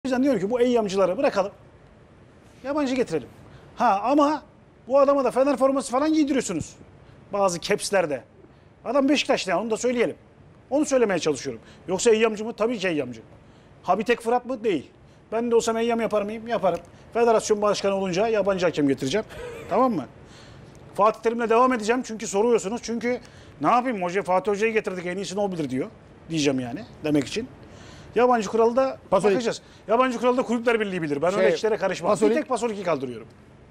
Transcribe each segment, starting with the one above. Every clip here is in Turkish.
yüzden diyorum ki bu eyyamcıları bırakalım. Yabancı getirelim. Ha ama bu adama da Fener forması falan giydiriyorsunuz. Bazı capslerde. Adam Beşiktaşlı onu da söyleyelim. Onu söylemeye çalışıyorum. Yoksa eyyamcı mı? Tabii ki eyyamcı. Ha bir tek Fırat mı? Değil. Ben de olsam eyyam yapar mıyım? Yaparım. Federasyon başkanı olunca yabancı hakem getireceğim. Tamam mı? Fatih Terim'le devam edeceğim çünkü soruyorsunuz. Çünkü ne yapayım? Fatih Hoca'yı getirdik en iyisi ne olabilir diyor. Diyeceğim yani demek için. Yabancı kuralı da bakacağız. Yabancı kuralı da Kulüpler Birliği bilir. Ben öyle işlere karışmam. Bir tek Pasolik'i kaldırıyorum.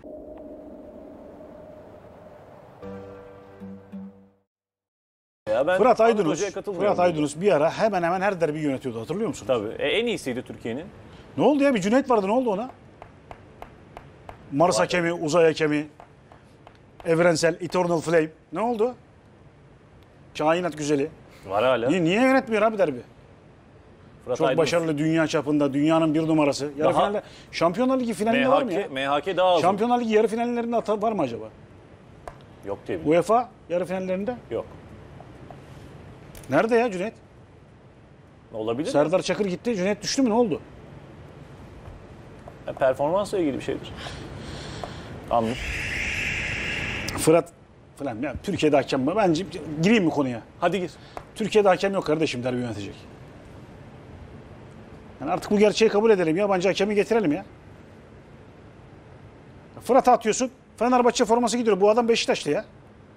Ya ben Fırat Aydınus bir ara hemen hemen her derbi yönetiyordu, hatırlıyor musunuz? Tabii. En iyisiydi Türkiye'nin. Ne oldu ya? Bir Cüneyt vardı, ne oldu ona? Mars hakemi, uzay hakemi, evrensel, eternal flame. Ne oldu? Kainat güzeli. Var hala. Niye yönetmiyor abi derbi? Fırat Çok Aydınus. başarılı, dünya çapında, dünyanın bir numarası. Yarı finalde, Şampiyonlar Ligi finalinde var mı ya? MHK daha az. Şampiyonlar Ligi yarı finallerinde var mı acaba? Yok diye. UEFA yarı finallerinde? Yok. Nerede ya Cüneyt? Olabilir mi? Serdar Çakır gitti, Cüneyt düştü mü, ne oldu? Performansla ilgili bir şeydir. Anladım. Fırat falan ya, Türkiye'de hakem var. Bence gireyim mi konuya? Hadi gir. Türkiye'de hakem yok kardeşim derbi yönetecek. Yani artık bu gerçeği kabul edelim. Yabancı hakemi getirelim ya. Fırat'a atıyorsun. Fenerbahçe forması gidiyor. Bu adam Beşiktaşlı ya.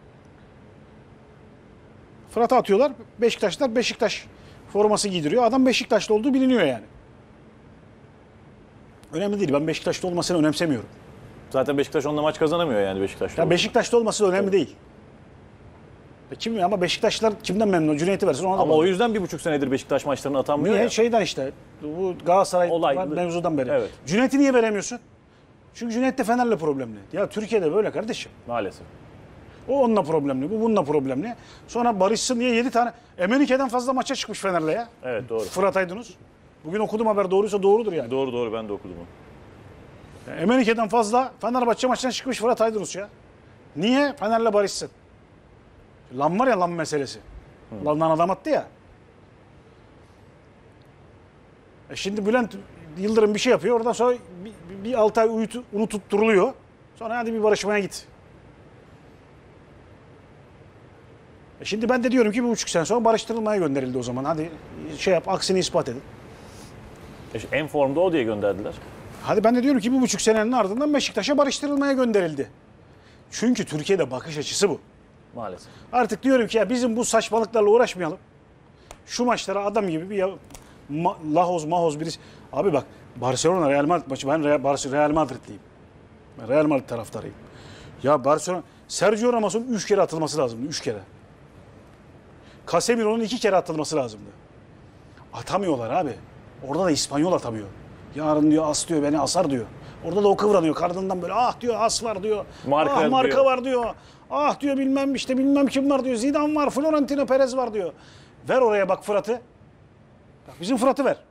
Fırat'a atıyorlar. Beşiktaşlılar Beşiktaş forması giydiriyor. Adam Beşiktaşlı olduğu biliniyor yani. Önemli değil. Ben Beşiktaşlı olmasını önemsemiyorum. Zaten Beşiktaş onunla maç kazanamıyor yani Beşiktaş'ta. Ya Beşiktaşlı olması önemli değil. Kim ama Beşiktaşlılar kimden memnun? Cüneyt'i versin ona da Ama bağlı. o yüzden 1,5 senedir Beşiktaş maçlarına atanmıyor Niye? ya. Şeyden işte. Bu Galatasaray mevzudan beri. Evet. Cüneyt'i niye veremiyorsun? Çünkü Cüneyt de Fener'le problemli. Ya Türkiye'de böyle kardeşim. Maalesef. O onunla problemli, bu bununla problemli. Sonra barışsın diye 7 tane. Emenike'den fazla maça çıkmış Fener'le ya. Evet doğru. Fırat Aydınus. Bugün okudum haber, doğruysa doğrudur yani. Doğru ben de okudum onu. Ya Emenike'den fazla Fenerbahçe maçına çıkmış Fırat Aydınus ya. Niye? Fener'le barışsın. Lan var ya, lan meselesi. Landan adam attı ya. Şimdi Bülent Yıldırım bir şey yapıyor. Oradan sonra bir 6 ay unutturuluyor. Sonra hadi bir barışmaya git. Şimdi ben de diyorum ki 1,5 sene sonra barıştırılmaya gönderildi o zaman. Hadi şey yap, aksini ispat edin. En formda o diye gönderdiler. Hadi ben de diyorum ki 1,5 senenin ardından Beşiktaş'a barıştırılmaya gönderildi. Çünkü Türkiye'de bakış açısı bu. Maalesef. Artık diyorum ki ya bizim bu saçmalıklarla uğraşmayalım. Şu maçlara adam gibi bir Lahoz birisi. Abi bak, Barcelona Real Madrid maçı, ben Real Madridliyim. Ben Real Madrid taraftarıyım. Ya Barcelona, Sergio Ramos'un 3 kere atılması lazımdı. 3 kere. Casemiro'nun 2 kere atılması lazımdı. Atamıyorlar abi. Orada da İspanyol atamıyor. Yarın diyor as diyor, beni asar diyor. Orada da o kıvranıyor. Karnından böyle ah diyor, as var diyor. Marka diyor. var diyor. Ah diyor bilmem işte bilmem kim var diyor. Zidane var, Florentino Perez var diyor. Ver oraya bak Fırat'ı. Bak bizim Fırat'ı ver.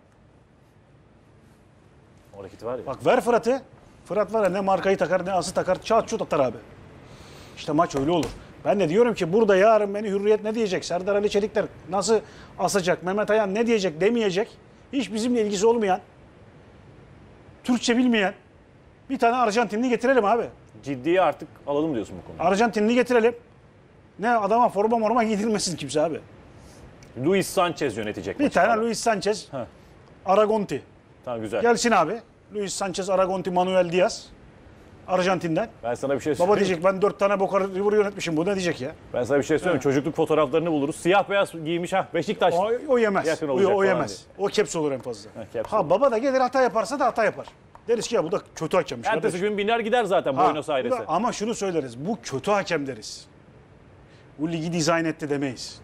O hareketi var ya. Bak ver Fırat'ı. Fırat var ya, ne markayı takar ne ası takar. Çat çut atar abi. İşte maç öyle olur. Ben de diyorum ki burada yarın beni Hürriyet ne diyecek? Serdar Ali Çelikler nasıl asacak? Mehmet Ayan ne diyecek demeyecek. Hiç bizimle ilgisi olmayan, Türkçe bilmeyen bir tane Arjantinli getirelim abi. Ciddiye artık alalım diyorsun bu konuda. Arjantinli getirelim. Ne adama forma giydirilmesin kimse abi. Luis Sanchez yönetecek. Bir tane Luis Sanchez, Aragonti. Tamam güzel. Gelsin abi. Luis Sanchez, Aragonti, Manuel Diaz. Arjantin'den. Ben sana bir şey söyleyeyim. Baba diyecek ben 4 tane Boca River yönetmişim. Bu ne diyecek ya? Ben sana bir şey söyleyeyim. Çocukluk fotoğraflarını buluruz. Siyah beyaz giymiş Beşiktaş. O yemez. Yakın O olacak yemez. O keps olur en fazla. caps Ha olur. baba da gelir hata yaparsa da hata yapar. Deriz ki ya bu da kötü hakemmiş. Ertesi kardeşim. gün biner gider zaten Buenos Aires'e. Ama şunu söyleriz. Bu kötü hakem deriz. Bu ligi dizayn etti demeyiz.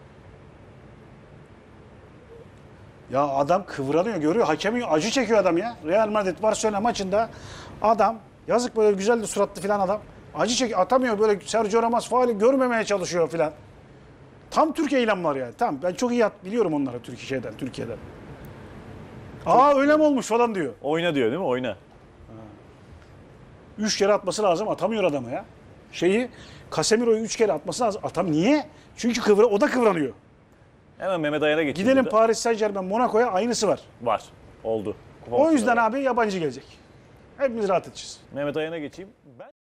Ya adam kıvranıyor, görüyor. Hakemi acı çekiyor adam ya. Real Madrid Barcelona maçında adam yazık, böyle güzel de suratlı filan adam. Acı çekiyor, atamıyor, böyle Sergio Ramos faali görmemeye çalışıyor filan. Tam Türk eylem var yani. Tam ben çok iyi biliyorum onları Türkiye'den. Aa öyle mi olmuş falan diyor. Oyna diyor değil mi? Oyna. 3 kere atması lazım. Atamıyor adamı ya. Casemiro'yu 3 kere atması lazım. Niye? Çünkü o da kıvranıyor. Hemen Mehmet Ayan'a geçelim. Gidelim Paris Saint-Germain, Monaco'ya, aynısı var. Var. Oldu. Kupa O yüzden maçında. abi yabancı gelecek. Hepimiz rahat edeceğiz. Mehmet Ayan'a geçeyim. Ben